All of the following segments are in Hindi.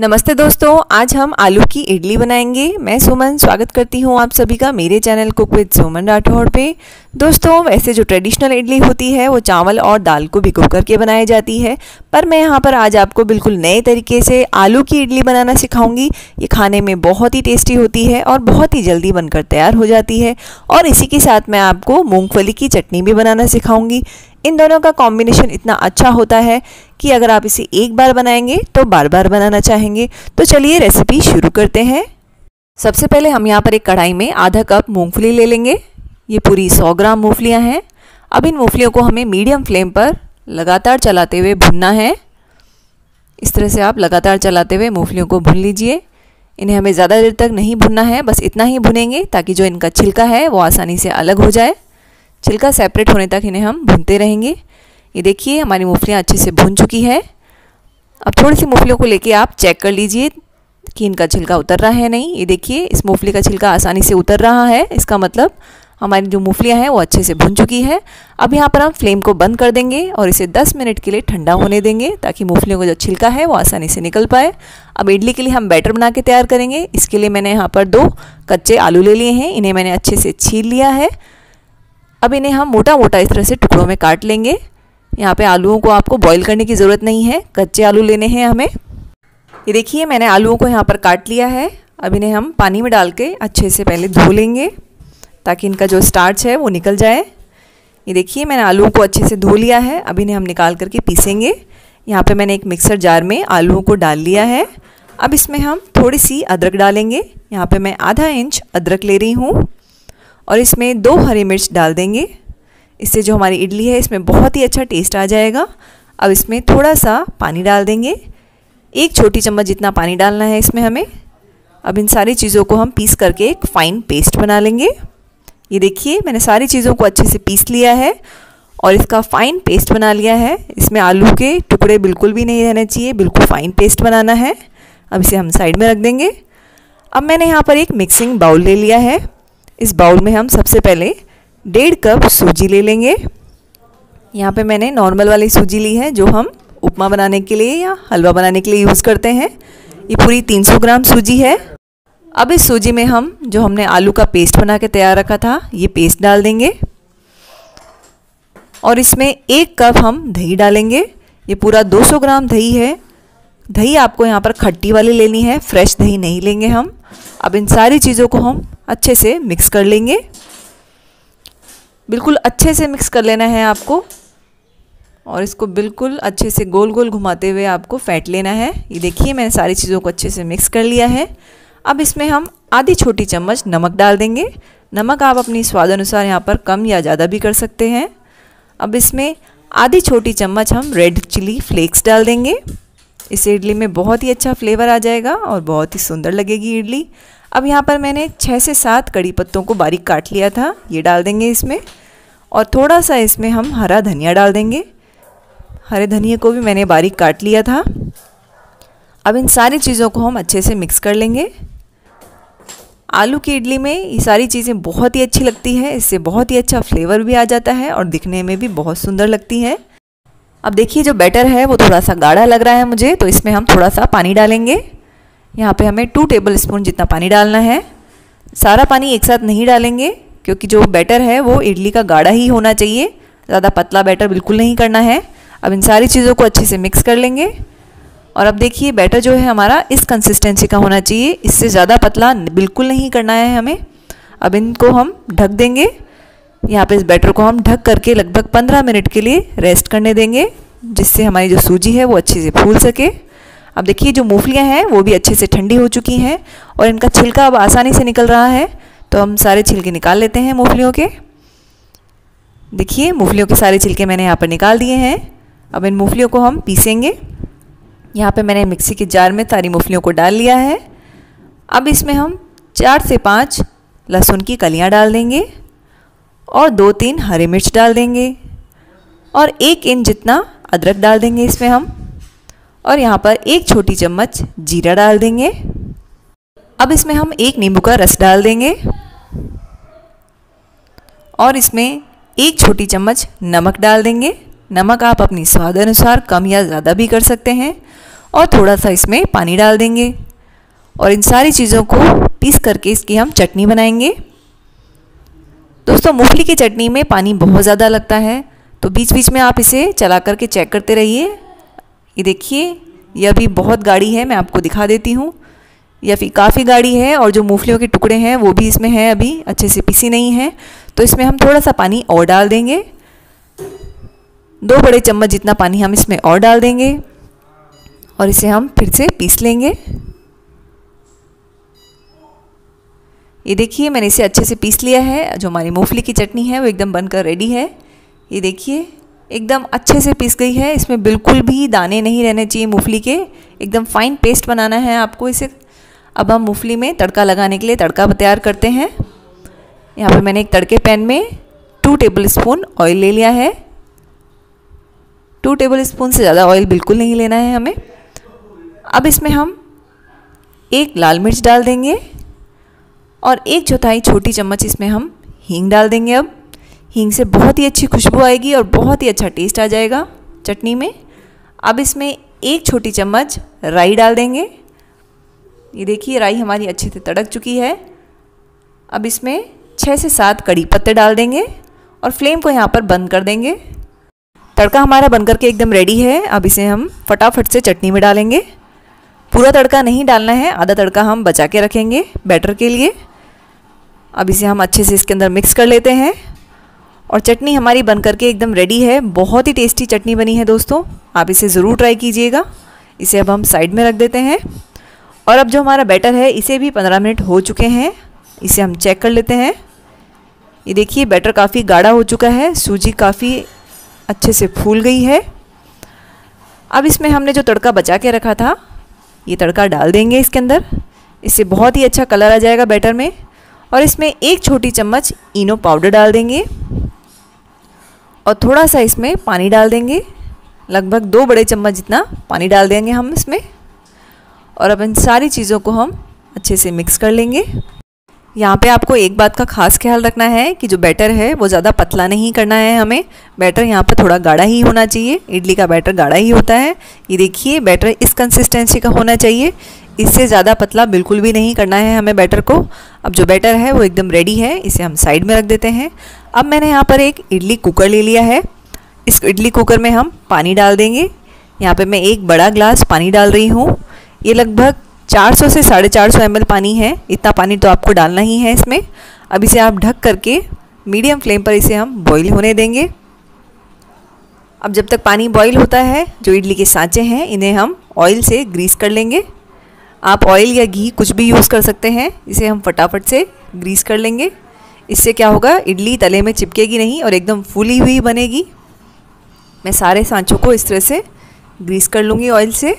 नमस्ते दोस्तों, आज हम आलू की इडली बनाएंगे। मैं सुमन स्वागत करती हूँ आप सभी का मेरे channel cook with Suman Rathod पे। दोस्तों, वैसे जो ट्रेडिशनल इडली होती है वो चावल और दाल को भिगो करके बनाई जाती है, पर मैं यहाँ पर आज आपको बिल्कुल नए तरीके से आलू की इडली बनाना सिखाऊंगी। ये खाने में बहुत ही टेस्टी होती है और बहुत ही जल्दी बनकर तैयार हो जाती है। और इसी के साथ मैं आपको मूँगफली की चटनी भी बनाना सिखाऊंगी। इन दोनों का कॉम्बिनेशन इतना अच्छा होता है कि अगर आप इसे एक बार बनाएंगे तो बार बार बनाना चाहेंगे। तो चलिए रेसिपी शुरू करते हैं। सबसे पहले हम यहाँ पर एक कढ़ाई में आधा कप मूंगफली ले लेंगे। ये पूरी 100 ग्राम मूंगफलियाँ हैं। अब इन मूंगफलियों को हमें मीडियम फ्लेम पर लगातार चलाते हुए भुनना है। इस तरह से आप लगातार चलाते हुए मूंगफलियों को भून लीजिए। इन्हें हमें ज़्यादा देर तक नहीं भुनना है, बस इतना ही भुनेंगे ताकि जो इनका छिलका है वो आसानी से अलग हो जाए। छिलका सेपरेट होने तक इन्हें हम भूनते रहेंगे। ये देखिए हमारी मूंगफलियाँ अच्छे से भुन चुकी है। अब थोड़ी सी मूंगफलियों को लेके आप चेक कर लीजिए कि इनका छिलका उतर रहा है नहीं। ये देखिए इस मूंगफली का छिलका आसानी से उतर रहा है, इसका मतलब हमारी जो मूंगफलियाँ हैं वो अच्छे से भुन चुकी है। अब यहाँ पर हम फ्लेम को बंद कर देंगे और इसे 10 मिनट के लिए ठंडा होने देंगे ताकि मूंगफलियों का जो छिलका है वो आसानी से निकल पाए। अब इडली के लिए हम बैटर बना के तैयार करेंगे। इसके लिए मैंने यहाँ पर 2 कच्चे आलू ले लिए हैं। इन्हें मैंने अच्छे से छील लिया है। अब इन्हें हम मोटा मोटा इस तरह से टुकड़ों में काट लेंगे। यहाँ पे आलूओं को आपको बॉईल करने की ज़रूरत नहीं है, कच्चे आलू लेने हैं हमें। ये देखिए मैंने आलूओं को यहाँ पर काट लिया है। अब इन्हें हम पानी में डाल के अच्छे से पहले धो लेंगे ताकि इनका जो स्टार्च है वो निकल जाए। ये देखिए मैंने आलूओं को अच्छे से धो लिया है। अब इन्हें हम निकाल करके पीसेंगे। यहाँ पे मैंने एक मिक्सर जार में आलूओं को डाल लिया है। अब इसमें हम थोड़ी सी अदरक डालेंगे। यहाँ पर मैं आधा इंच अदरक ले रही हूँ और इसमें 2 हरी मिर्च डाल देंगे। इससे जो हमारी इडली है इसमें बहुत ही अच्छा टेस्ट आ जाएगा। अब इसमें थोड़ा सा पानी डाल देंगे, 1 छोटी चम्मच जितना पानी डालना है इसमें हमें। अब इन सारी चीज़ों को हम पीस करके एक फ़ाइन पेस्ट बना लेंगे। ये देखिए मैंने सारी चीज़ों को अच्छे से पीस लिया है और इसका फ़ाइन पेस्ट बना लिया है। इसमें आलू के टुकड़े बिल्कुल भी नहीं रहने चाहिए, बिल्कुल फ़ाइन पेस्ट बनाना है। अब इसे हम साइड में रख देंगे। अब मैंने यहाँ पर एक मिक्सिंग बाउल ले लिया है। इस बाउल में हम सबसे पहले 1.5 कप सूजी ले लेंगे। यहाँ पे मैंने नॉर्मल वाली सूजी ली है जो हम उपमा बनाने के लिए या हलवा बनाने के लिए यूज़ करते हैं। ये पूरी 300 ग्राम सूजी है। अब इस सूजी में हम जो हमने आलू का पेस्ट बना के तैयार रखा था ये पेस्ट डाल देंगे और इसमें 1 कप हम दही डालेंगे। ये पूरा 200 ग्राम दही है। दही आपको यहाँ पर खट्टी वाली लेनी है, फ्रेश दही नहीं लेंगे हम। अब इन सारी चीज़ों को हम अच्छे से मिक्स कर लेंगे। बिल्कुल अच्छे से मिक्स कर लेना है आपको और इसको बिल्कुल अच्छे से गोल गोल घुमाते हुए आपको फेंट लेना है। ये देखिए मैंने सारी चीज़ों को अच्छे से मिक्स कर लिया है। अब इसमें हम आधी छोटी चम्मच नमक डाल देंगे। नमक आप अपनी स्वाद अनुसार यहाँ पर कम या ज़्यादा भी कर सकते हैं। अब इसमें आधी छोटी चम्मच हम रेड चिली फ्लेक्स डाल देंगे। इस इडली में बहुत ही अच्छा फ्लेवर आ जाएगा और बहुत ही सुंदर लगेगी इडली। अब यहाँ पर मैंने 6 से 7 कड़ी पत्तों को बारीक काट लिया था, ये डाल देंगे इसमें। और थोड़ा सा इसमें हम हरा धनिया डाल देंगे। हरे धनिया को भी मैंने बारीक काट लिया था। अब इन सारी चीज़ों को हम अच्छे से मिक्स कर लेंगे। आलू की इडली में ये सारी चीज़ें बहुत ही अच्छी लगती है, इससे बहुत ही अच्छा फ्लेवर भी आ जाता है और दिखने में भी बहुत सुंदर लगती है। अब देखिए जो बैटर है वो थोड़ा सा गाढ़ा लग रहा है मुझे, तो इसमें हम थोड़ा सा पानी डालेंगे। यहाँ पे हमें 2 टेबलस्पून जितना पानी डालना है। सारा पानी एक साथ नहीं डालेंगे क्योंकि जो बैटर है वो इडली का गाढ़ा ही होना चाहिए, ज़्यादा पतला बैटर बिल्कुल नहीं करना है। अब इन सारी चीज़ों को अच्छे से मिक्स कर लेंगे और अब देखिए बैटर जो है हमारा इस कंसिस्टेंसी का होना चाहिए, इससे ज़्यादा पतला बिल्कुल नहीं करना है हमें। अब इनको हम ढक देंगे। यहाँ पे इस बैटर को हम ढक करके लगभग 15 मिनट के लिए रेस्ट करने देंगे, जिससे हमारी जो सूजी है वो अच्छे से फूल सके। अब देखिए जो मूंगफलियाँ हैं वो भी अच्छे से ठंडी हो चुकी हैं और इनका छिलका अब आसानी से निकल रहा है। तो हम सारे छिलके निकाल लेते हैं मूंगफलियों के। देखिए मूंगफलियों के सारे छिलके मैंने यहाँ पर निकाल दिए हैं। अब इन मूंगफलियों को हम पीसेंगे। यहाँ पे मैंने मिक्सी के जार में सारी मूंगफलियों को डाल लिया है। अब इसमें हम 4 से 5 लहसुन की कलियाँ डाल देंगे और 2-3 हरी मिर्च डाल देंगे और 1 इंच जितना अदरक डाल देंगे इसमें हम। और यहाँ पर 1 छोटी चम्मच जीरा डाल देंगे। अब इसमें हम 1 नींबू का रस डाल देंगे और इसमें 1 छोटी चम्मच नमक डाल देंगे। नमक आप अपनी स्वाद अनुसार कम या ज़्यादा भी कर सकते हैं। और थोड़ा सा इसमें पानी डाल देंगे और इन सारी चीज़ों को पीस करके इसकी हम चटनी बनाएंगे। दोस्तों मूंगफली की चटनी में पानी बहुत ज़्यादा लगता है, तो बीच बीच में आप इसे चला करके चेक करते रहिए। ये देखिए, यह अभी बहुत गाढ़ी है, मैं आपको दिखा देती हूँ। या फिर काफ़ी गाढ़ी है और जो मूंगफलियों के टुकड़े हैं वो भी इसमें हैं, अभी अच्छे से पीसी नहीं है। तो इसमें हम थोड़ा सा पानी और डाल देंगे, 2 बड़े चम्मच जितना पानी हम इसमें और डाल देंगे और इसे हम फिर से पीस लेंगे। ये देखिए, मैंने इसे अच्छे से पीस लिया है। जो हमारी मूंगफली की चटनी है वो एकदम बनकर रेडी है। ये देखिए, एकदम अच्छे से पीस गई है, इसमें बिल्कुल भी दाने नहीं रहने चाहिए मूंगफली के, एकदम फाइन पेस्ट बनाना है आपको इसे। अब हम मूंगफली में तड़का लगाने के लिए तड़का तैयार करते हैं। यहाँ पर मैंने एक तड़के पैन में 2 टेबलस्पून ऑयल ले लिया है। 2 टेबलस्पून से ज़्यादा ऑयल बिल्कुल नहीं लेना है हमें। अब इसमें हम 1 लाल मिर्च डाल देंगे और 1/4 छोटी चम्मच इसमें हम हींग डाल देंगे। अब हींग से बहुत ही अच्छी खुशबू आएगी और बहुत ही अच्छा टेस्ट आ जाएगा चटनी में। अब इसमें 1 छोटी चम्मच राई डाल देंगे। ये देखिए, राई हमारी अच्छे से तड़क चुकी है। अब इसमें 6 से 7 कड़ी पत्ते डाल देंगे और फ्लेम को यहाँ पर बंद कर देंगे। तड़का हमारा बनकर के एकदम रेडी है। अब इसे हम फटाफट से चटनी में डालेंगे। पूरा तड़का नहीं डालना है, आधा तड़का हम बचा के रखेंगे बैटर के लिए। अब इसे हम अच्छे से इसके अंदर मिक्स कर लेते हैं और चटनी हमारी बनकर के एकदम रेडी है। बहुत ही टेस्टी चटनी बनी है दोस्तों, आप इसे ज़रूर ट्राई कीजिएगा। इसे अब हम साइड में रख देते हैं और अब जो हमारा बैटर है इसे भी 15 मिनट हो चुके हैं। इसे हम चेक कर लेते हैं। ये देखिए, बैटर काफ़ी गाढ़ा हो चुका है, सूजी काफ़ी अच्छे से फूल गई है। अब इसमें हमने जो तड़का बचा के रखा था ये तड़का डाल देंगे इसके अंदर। इससे बहुत ही अच्छा कलर आ जाएगा बैटर में। और इसमें 1 छोटी चम्मच इनो पाउडर डाल देंगे और थोड़ा सा इसमें पानी डाल देंगे, लगभग 2 बड़े चम्मच जितना पानी डाल देंगे हम इसमें। और अब इन सारी चीज़ों को हम अच्छे से मिक्स कर लेंगे। यहाँ पे आपको एक बात का खास ख्याल रखना है कि जो बैटर है वो ज़्यादा पतला नहीं करना है हमें। बैटर यहाँ पर थोड़ा गाढ़ा ही होना चाहिए, इडली का बैटर गाढ़ा ही होता है। ये देखिए, बैटर इस कंसिस्टेंसी का होना चाहिए, इससे ज़्यादा पतला बिल्कुल भी नहीं करना है हमें बैटर को। अब जो बैटर है वो एकदम रेडी है, इसे हम साइड में रख देते हैं। अब मैंने यहाँ पर एक इडली कुकर ले लिया है। इस इडली कुकर में हम पानी डाल देंगे। यहाँ पर मैं 1 बड़ा ग्लास पानी डाल रही हूँ। ये लगभग 400 से 450 ml पानी है, इतना पानी तो आपको डालना ही है इसमें। अब इसे आप ढक करके मीडियम फ्लेम पर इसे हम बॉईल होने देंगे। अब जब तक पानी बॉईल होता है, जो इडली के सांचे हैं इन्हें हम ऑयल से ग्रीस कर लेंगे। आप ऑयल या घी कुछ भी यूज़ कर सकते हैं। इसे हम फटाफट से ग्रीस कर लेंगे। इससे क्या होगा, इडली तले में चिपकेगी नहीं और एकदम फूली हुई बनेगी। मैं सारे सांचों को इस तरह से ग्रीस कर लूँगी ऑयल से।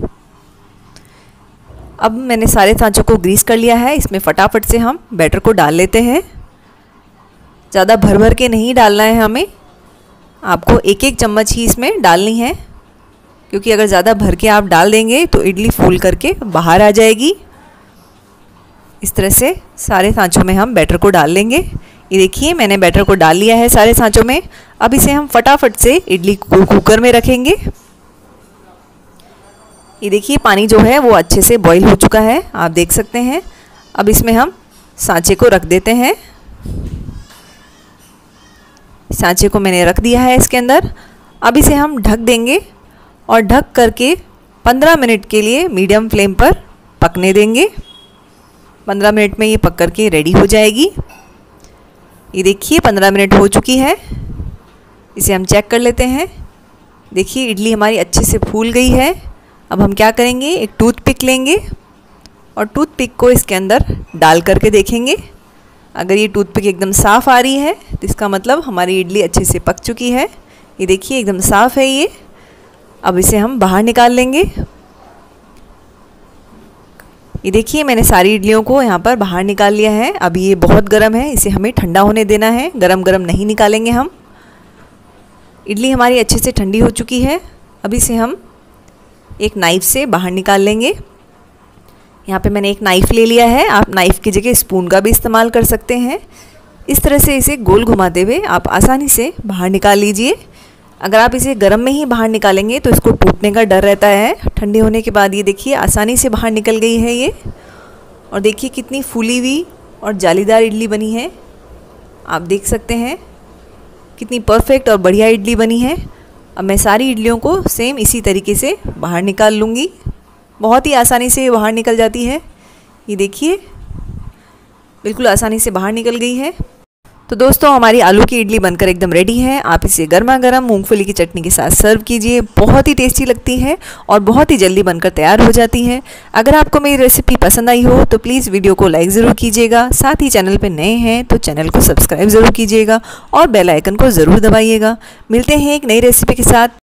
अब मैंने सारे सांचों को ग्रीस कर लिया है। इसमें फटाफट से हम बैटर को डाल लेते हैं। ज़्यादा भर भर के नहीं डालना है हमें, आपको 1-1 चम्मच ही इसमें डालनी है, क्योंकि अगर ज़्यादा भर के आप डाल देंगे तो इडली फूल करके बाहर आ जाएगी। इस तरह से सारे सांचों में हम बैटर को डाल लेंगे। ये देखिए, मैंने बैटर को डाल लिया है सारे सांचों में। अब इसे हम फटाफट से इडली कुकर में रखेंगे। ये देखिए, पानी जो है वो अच्छे से बॉईल हो चुका है, आप देख सकते हैं। अब इसमें हम सांचे को रख देते हैं। सांचे को मैंने रख दिया है इसके अंदर। अब इसे हम ढक देंगे और ढक करके 15 मिनट के लिए मीडियम फ्लेम पर पकने देंगे। 15 मिनट में ये पक करके रेडी हो जाएगी। ये देखिए, 15 मिनट हो चुकी है। इसे हम चेक कर लेते हैं। देखिए, इडली हमारी अच्छे से फूल गई है। अब हम क्या करेंगे, एक टूथपिक लेंगे और टूथपिक को इसके अंदर डाल करके देखेंगे। अगर ये टूथपिक एकदम साफ़ आ रही है तो इसका मतलब हमारी इडली अच्छे से पक चुकी है। ये देखिए, एकदम साफ़ है ये। अब इसे हम बाहर निकाल लेंगे। ये देखिए, मैंने सारी इडलियों को यहाँ पर बाहर निकाल लिया है। अभी ये बहुत गर्म है, इसे हमें ठंडा होने देना है, गरम गरम नहीं निकालेंगे हम। इडली हमारी अच्छे से ठंडी हो चुकी है। अब इसे हम एक नाइफ़ से बाहर निकाल लेंगे। यहाँ पे मैंने एक नाइफ़ ले लिया है, आप नाइफ़ की जगह स्पून का भी इस्तेमाल कर सकते हैं। इस तरह से इसे गोल घुमाते हुए आप आसानी से बाहर निकाल लीजिए। अगर आप इसे गर्म में ही बाहर निकालेंगे तो इसको टूटने का डर रहता है। ठंडे होने के बाद ये देखिए आसानी से बाहर निकल गई है ये। और देखिए कितनी फूली हुई और जालीदार इडली बनी है। आप देख सकते हैं कितनी परफेक्ट और बढ़िया इडली बनी है। अब मैं सारी इडलियों को सेम इसी तरीके से बाहर निकाल लूँगी। बहुत ही आसानी से बाहर निकल जाती है। ये देखिए बिल्कुल आसानी से बाहर निकल गई है। तो दोस्तों हमारी आलू की इडली बनकर एकदम रेडी है। आप इसे गर्मा गर्म मूंगफली की चटनी के साथ सर्व कीजिए। बहुत ही टेस्टी लगती है और बहुत ही जल्दी बनकर तैयार हो जाती है। अगर आपको मेरी रेसिपी पसंद आई हो तो प्लीज़ वीडियो को लाइक ज़रूर कीजिएगा। साथ ही चैनल पर नए हैं तो चैनल को सब्सक्राइब ज़रूर कीजिएगा और बेल आइकन को ज़रूर दबाइएगा। मिलते हैं एक नई रेसिपी के साथ।